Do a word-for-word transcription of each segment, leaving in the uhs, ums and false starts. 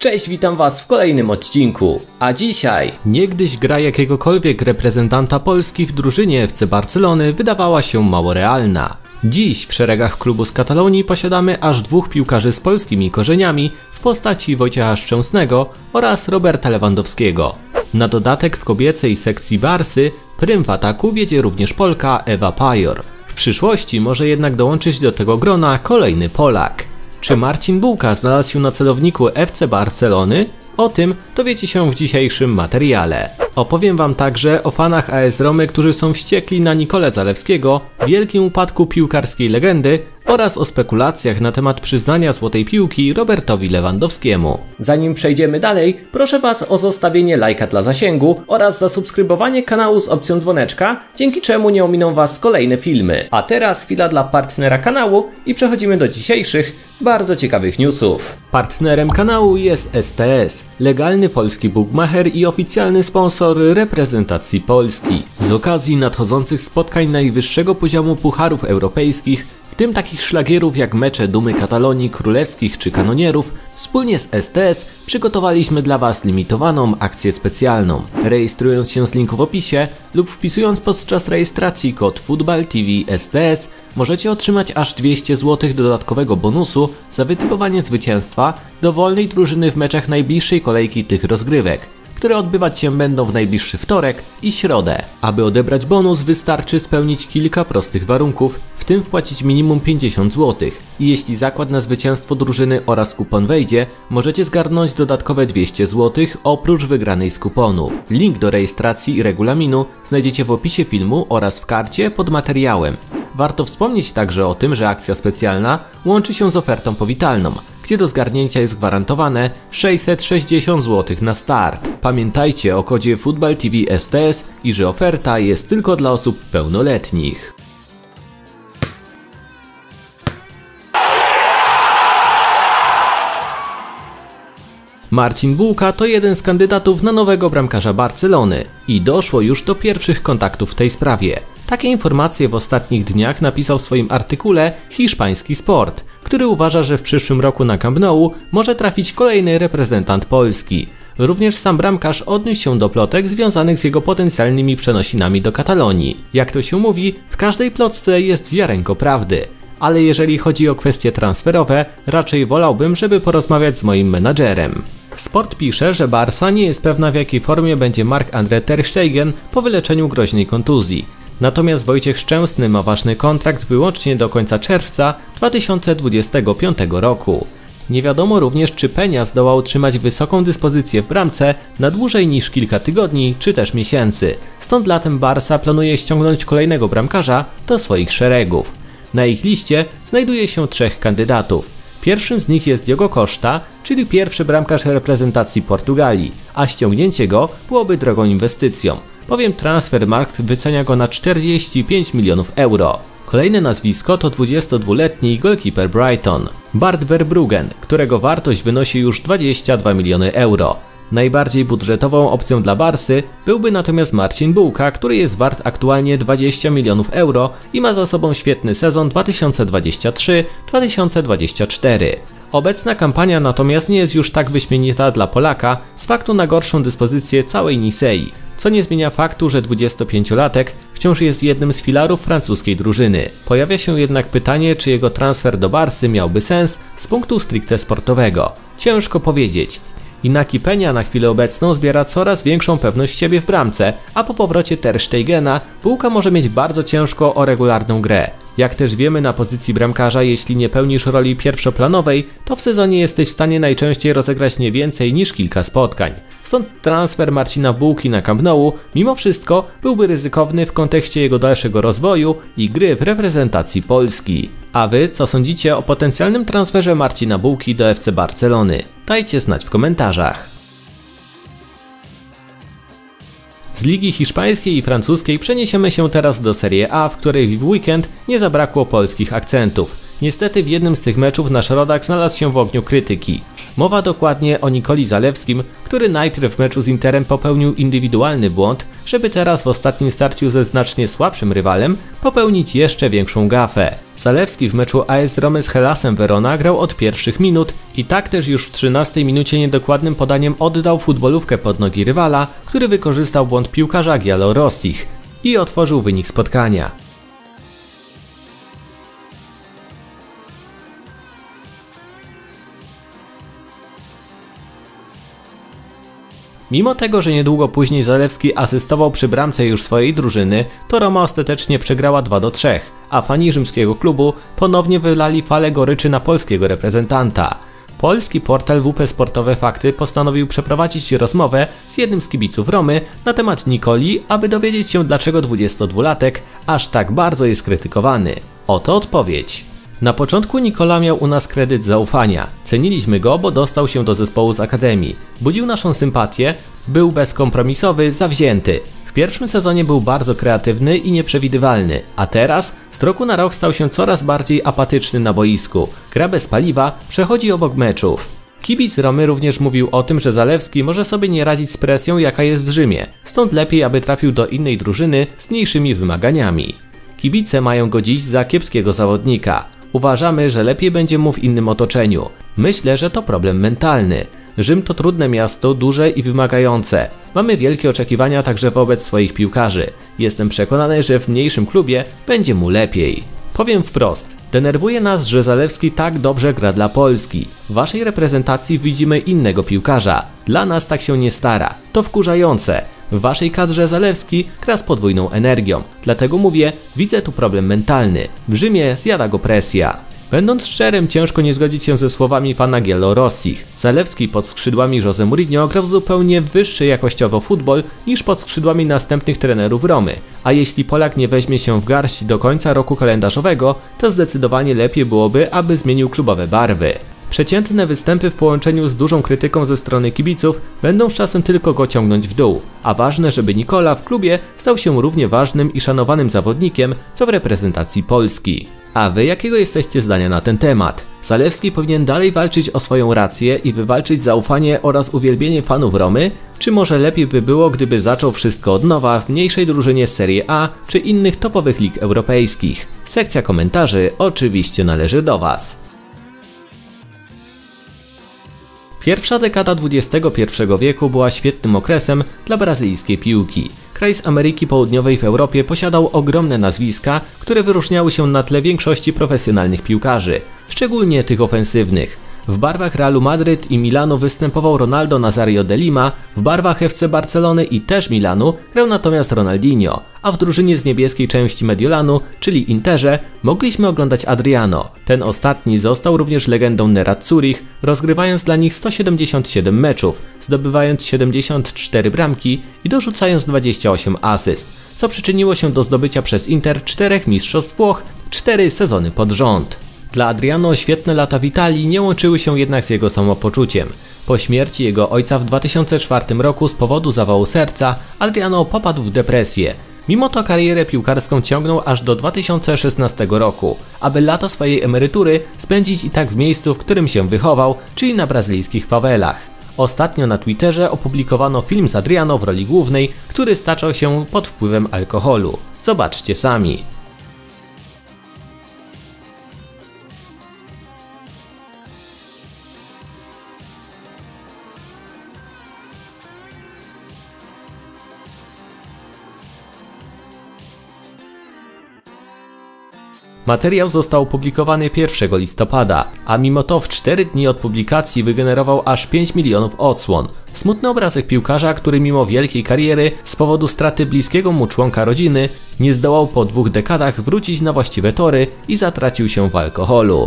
Cześć, witam was w kolejnym odcinku, a dzisiaj niegdyś gra jakiegokolwiek reprezentanta Polski w drużynie F C Barcelony wydawała się mało realna. Dziś w szeregach klubu z Katalonii posiadamy aż dwóch piłkarzy z polskimi korzeniami w postaci Wojciecha Szczęsnego oraz Roberta Lewandowskiego. Na dodatek w kobiecej sekcji Barsy prym w ataku wiedzie również Polka Ewa Pajor. W przyszłości może jednak dołączyć do tego grona kolejny Polak. Czy Marcin Bułka znalazł się na celowniku F C Barcelony? O tym dowiecie się w dzisiejszym materiale. Opowiem wam także o fanach A S Romy, którzy są wściekli na Nikolę Zalewskiego, wielkim upadku piłkarskiej legendy oraz o spekulacjach na temat przyznania złotej piłki Robertowi Lewandowskiemu. Zanim przejdziemy dalej, proszę was o zostawienie lajka dla zasięgu oraz zasubskrybowanie kanału z opcją dzwoneczka, dzięki czemu nie ominą was kolejne filmy. A teraz chwila dla partnera kanału i przechodzimy do dzisiejszych, bardzo ciekawych newsów. Partnerem kanału jest S T S, legalny polski bookmacher i oficjalny sponsor reprezentacji Polski. Z okazji nadchodzących spotkań najwyższego poziomu pucharów europejskich, w tym takich szlagierów jak mecze Dumy Katalonii, Królewskich czy Kanonierów, wspólnie z S T S przygotowaliśmy dla was limitowaną akcję specjalną. Rejestrując się z linku w opisie lub wpisując podczas rejestracji kod FootballTV S T S możecie otrzymać aż dwieście złotych dodatkowego bonusu za wytypowanie zwycięstwa dowolnej drużyny w meczach najbliższej kolejki tych rozgrywek, które odbywać się będą w najbliższy wtorek i środę. Aby odebrać bonus wystarczy spełnić kilka prostych warunków, w tym wpłacić minimum pięćdziesiąt złotych. I jeśli zakład na zwycięstwo drużyny oraz kupon wejdzie, możecie zgarnąć dodatkowe dwieście złotych oprócz wygranej z kuponu. Link do rejestracji i regulaminu znajdziecie w opisie filmu oraz w karcie pod materiałem. Warto wspomnieć także o tym, że akcja specjalna łączy się z ofertą powitalną, gdzie do zgarnięcia jest gwarantowane sześćset sześćdziesiąt złotych na start. Pamiętajcie o kodzie FootballTV S T S i że oferta jest tylko dla osób pełnoletnich. Marcin Bułka to jeden z kandydatów na nowego bramkarza Barcelony i doszło już do pierwszych kontaktów w tej sprawie. Takie informacje w ostatnich dniach napisał w swoim artykule hiszpański Sport, który uważa, że w przyszłym roku na Camp Nou może trafić kolejny reprezentant Polski. Również sam bramkarz odniósł się do plotek związanych z jego potencjalnymi przenosinami do Katalonii. Jak to się mówi, w każdej plotce jest ziarenko prawdy. Ale jeżeli chodzi o kwestie transferowe, raczej wolałbym, żeby porozmawiać z moim menadżerem. Sport pisze, że Barsa nie jest pewna, w jakiej formie będzie Marc-André ter Stegen po wyleczeniu groźnej kontuzji. Natomiast Wojciech Szczęsny ma ważny kontrakt wyłącznie do końca czerwca dwa tysiące dwudziestego piątego roku. Nie wiadomo również, czy Peña zdoła utrzymać wysoką dyspozycję w bramce na dłużej niż kilka tygodni czy też miesięcy. Stąd latem Barsa planuje ściągnąć kolejnego bramkarza do swoich szeregów. Na ich liście znajduje się trzech kandydatów. Pierwszym z nich jest Diogo Costa, czyli pierwszy bramkarz reprezentacji Portugalii, a ściągnięcie go byłoby drogą inwestycją, bowiem Transfermarkt wycenia go na czterdzieści pięć milionów euro. Kolejne nazwisko to dwudziestodwuletni golkiper Brighton, Bart Verbruggen, którego wartość wynosi już dwadzieścia dwa miliony euro. Najbardziej budżetową opcją dla Barsy byłby natomiast Marcin Bułka, który jest wart aktualnie dwadzieścia milionów euro i ma za sobą świetny sezon dwa tysiące dwudziesty trzeci dwa tysiące dwudziesty czwarty. Obecna kampania natomiast nie jest już tak wyśmienita dla Polaka z faktu na gorszą dyspozycję całej Nisei, co nie zmienia faktu, że dwudziestopięciolatek wciąż jest jednym z filarów francuskiej drużyny. Pojawia się jednak pytanie, czy jego transfer do Barsy miałby sens z punktu stricte sportowego. Ciężko powiedzieć. Inaki Peña na chwilę obecną zbiera coraz większą pewność siebie w bramce, a po powrocie ter Stegena Bułka może mieć bardzo ciężko o regularną grę. Jak też wiemy, na pozycji bramkarza, jeśli nie pełnisz roli pierwszoplanowej, to w sezonie jesteś w stanie najczęściej rozegrać nie więcej niż kilka spotkań. Stąd transfer Marcina Bułki na Camp Nou mimo wszystko byłby ryzykowny w kontekście jego dalszego rozwoju i gry w reprezentacji Polski. A wy co sądzicie o potencjalnym transferze Marcina Bułki do F C Barcelony? Dajcie znać w komentarzach. Z ligi hiszpańskiej i francuskiej przeniesiemy się teraz do Serie A, w której w weekend nie zabrakło polskich akcentów. Niestety w jednym z tych meczów nasz rodak znalazł się w ogniu krytyki. Mowa dokładnie o Nikoli Zalewskim, który najpierw w meczu z Interem popełnił indywidualny błąd, żeby teraz w ostatnim starciu ze znacznie słabszym rywalem popełnić jeszcze większą gafę. Zalewski w meczu A S Romy z Hellasem Verona grał od pierwszych minut i tak też już w trzynastej minucie niedokładnym podaniem oddał futbolówkę pod nogi rywala, który wykorzystał błąd piłkarza Giallorossich i otworzył wynik spotkania. Mimo tego, że niedługo później Zalewski asystował przy bramce już swojej drużyny, to Roma ostatecznie przegrała dwa do trzech, a fani rzymskiego klubu ponownie wylali falę goryczy na polskiego reprezentanta. Polski portal W P Sportowe Fakty postanowił przeprowadzić rozmowę z jednym z kibiców Romy na temat Nikoli, aby dowiedzieć się, dlaczego dwudziestodwulatek aż tak bardzo jest krytykowany. Oto odpowiedź. Na początku Nikola miał u nas kredyt zaufania. Ceniliśmy go, bo dostał się do zespołu z akademii. Budził naszą sympatię, był bezkompromisowy, zawzięty. W pierwszym sezonie był bardzo kreatywny i nieprzewidywalny, a teraz z roku na rok stał się coraz bardziej apatyczny na boisku. Gra bez paliwa, przechodzi obok meczów. Kibic Romy również mówił o tym, że Zalewski może sobie nie radzić z presją, jaka jest w Rzymie. Stąd lepiej, aby trafił do innej drużyny z mniejszymi wymaganiami. Kibice mają go dziś za kiepskiego zawodnika. Uważamy, że lepiej będzie mu w innym otoczeniu. Myślę, że to problem mentalny. Rzym to trudne miasto, duże i wymagające. Mamy wielkie oczekiwania także wobec swoich piłkarzy. Jestem przekonany, że w mniejszym klubie będzie mu lepiej. Powiem wprost, denerwuje nas, że Zalewski tak dobrze gra dla Polski. W waszej reprezentacji widzimy innego piłkarza. Dla nas tak się nie stara. To wkurzające. W waszej kadrze Zalewski gra z podwójną energią. Dlatego mówię, widzę tu problem mentalny. W Rzymie zjada go presja. Będąc szczerym, ciężko nie zgodzić się ze słowami fana Giallorossich. Zalewski pod skrzydłami Jose Mourinho grał zupełnie wyższy jakościowo futbol niż pod skrzydłami następnych trenerów Romy. A jeśli Polak nie weźmie się w garść do końca roku kalendarzowego, to zdecydowanie lepiej byłoby, aby zmienił klubowe barwy. Przeciętne występy w połączeniu z dużą krytyką ze strony kibiców będą z czasem tylko go ciągnąć w dół, a ważne, żeby Nikola w klubie stał się równie ważnym i szanowanym zawodnikiem, co w reprezentacji Polski. A wy jakiego jesteście zdania na ten temat? Zalewski powinien dalej walczyć o swoją rację i wywalczyć zaufanie oraz uwielbienie fanów Romy? Czy może lepiej by było, gdyby zaczął wszystko od nowa w mniejszej drużynie z Serie A czy innych topowych lig europejskich? Sekcja komentarzy oczywiście należy do was. Pierwsza dekada dwudziestego pierwszego wieku była świetnym okresem dla brazylijskiej piłki. Kraj z Ameryki Południowej w Europie posiadał ogromne nazwiska, które wyróżniały się na tle większości profesjonalnych piłkarzy, szczególnie tych ofensywnych. W barwach Realu Madryt i Milanu występował Ronaldo Nazario de Lima, w barwach F C Barcelony i też Milanu grał natomiast Ronaldinho, a w drużynie z niebieskiej części Mediolanu, czyli Interze, mogliśmy oglądać Adriano. Ten ostatni został również legendą Nerazzurich, rozgrywając dla nich sto siedemdziesiąt siedem meczów, zdobywając siedemdziesiąt cztery bramki i dorzucając dwadzieścia osiem asyst, co przyczyniło się do zdobycia przez Inter czterech mistrzostw Włoch, cztery sezony pod rząd. Dla Adriano świetne lata w Italii nie łączyły się jednak z jego samopoczuciem. Po śmierci jego ojca w dwa tysiące czwartym roku z powodu zawału serca Adriano popadł w depresję. Mimo to karierę piłkarską ciągnął aż do dwa tysiące szesnastego roku, aby lata swojej emerytury spędzić i tak w miejscu, w którym się wychował, czyli na brazylijskich fawelach. Ostatnio na Twitterze opublikowano film z Adriano w roli głównej, który staczał się pod wpływem alkoholu. Zobaczcie sami. Materiał został opublikowany pierwszego listopada, a mimo to w cztery dni od publikacji wygenerował aż pięć milionów odsłon. Smutny obrazek piłkarza, który mimo wielkiej kariery z powodu straty bliskiego mu członka rodziny nie zdołał po dwóch dekadach wrócić na właściwe tory i zatracił się w alkoholu.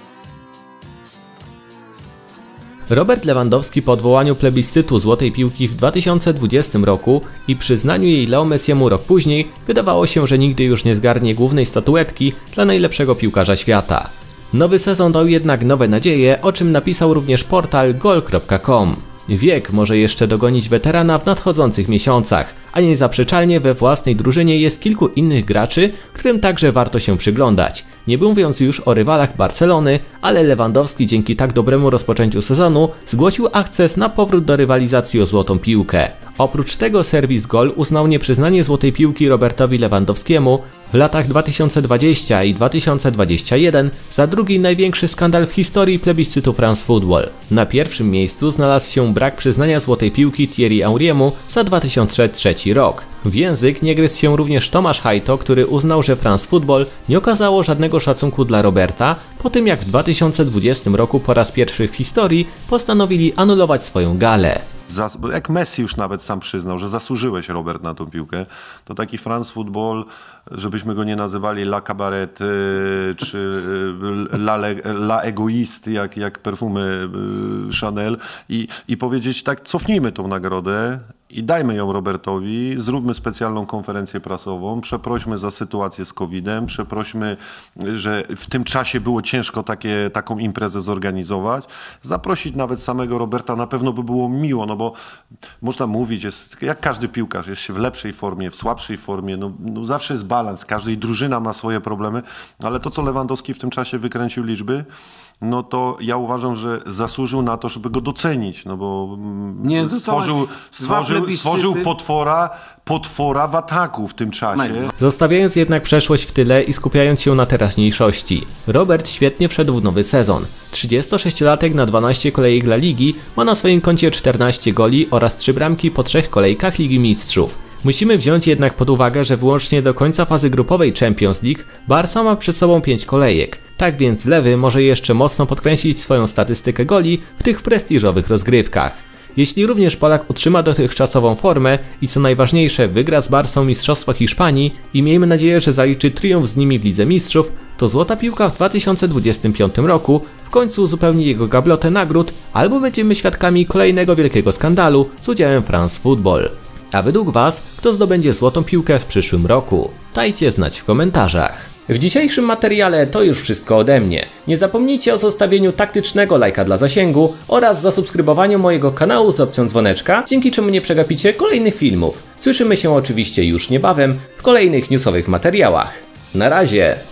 Robert Lewandowski po odwołaniu plebiscytu Złotej Piłki w dwa tysiące dwudziestym roku i przyznaniu jej Leo Messiemu rok później, wydawało się, że nigdy już nie zgarnie głównej statuetki dla najlepszego piłkarza świata. Nowy sezon dał jednak nowe nadzieje, o czym napisał również portal gol kropka com. Wiek może jeszcze dogonić weterana w nadchodzących miesiącach, a niezaprzeczalnie we własnej drużynie jest kilku innych graczy, którym także warto się przyglądać. Nie mówiąc już o rywalach Barcelony, ale Lewandowski dzięki tak dobremu rozpoczęciu sezonu zgłosił akces na powrót do rywalizacji o złotą piłkę. Oprócz tego serwis Gol uznał nieprzyznanie złotej piłki Robertowi Lewandowskiemu w latach dwa tysiące dwudziestym i dwa tysiące dwudziestym pierwszym za drugi największy skandal w historii plebiscytu France Football. Na pierwszym miejscu znalazł się brak przyznania złotej piłki Thierry Henry'emu za dwa tysiące trzeci rok. W język nie gryzł się również Tomasz Hajto, który uznał, że France Football nie okazało żadnego szacunku dla Roberta po tym, jak w dwa tysiące dwudziestym roku po raz pierwszy w historii postanowili anulować swoją galę. Jak Messi już nawet sam przyznał, że zasłużyłeś, Robert, na tą piłkę, to taki France Football, żebyśmy go nie nazywali La Cabaret czy La, La Egoisty, jak, jak perfumy Chanel i, i powiedzieć tak, cofnijmy tą nagrodę i dajmy ją Robertowi, zróbmy specjalną konferencję prasową, przeprośmy za sytuację z kowidem, przeprośmy, że w tym czasie było ciężko takie, taką imprezę zorganizować, zaprosić nawet samego Roberta, na pewno by było miło, no bo można mówić, jest, jak każdy piłkarz, jest się w lepszej formie, w słabszej formie, no, no zawsze jest balans, każdej drużyna ma swoje problemy, ale to, co Lewandowski w tym czasie wykręcił liczby, no to ja uważam, że zasłużył na to, żeby go docenić, no bo nie, no stworzył, stworzył, stworzył potwora, potwora w ataku w tym czasie. Zostawiając jednak przeszłość w tyle i skupiając się na teraźniejszości, Robert świetnie wszedł w nowy sezon. trzydziestosześciolatek na dwanaście kolejek La Ligi ma na swoim koncie czternaście goli oraz trzy bramki po trzech kolejkach Ligi Mistrzów. Musimy wziąć jednak pod uwagę, że wyłącznie do końca fazy grupowej Champions League Barca ma przed sobą pięć kolejek. Tak więc lewy może jeszcze mocno podkręcić swoją statystykę goli w tych prestiżowych rozgrywkach. Jeśli również Polak utrzyma dotychczasową formę i co najważniejsze wygra z Barcą Mistrzostwo Hiszpanii i miejmy nadzieję, że zaliczy triumf z nimi w Lidze Mistrzów, to złota piłka w dwa tysiące dwudziestym piątym roku w końcu uzupełni jego gablotę nagród albo będziemy świadkami kolejnego wielkiego skandalu z udziałem France Football. A według Was, kto zdobędzie złotą piłkę w przyszłym roku? Dajcie znać w komentarzach. W dzisiejszym materiale to już wszystko ode mnie. Nie zapomnijcie o zostawieniu taktycznego lajka dla zasięgu oraz zasubskrybowaniu mojego kanału z opcją dzwoneczka, dzięki czemu nie przegapicie kolejnych filmów. Słyszymy się oczywiście już niebawem w kolejnych newsowych materiałach. Na razie!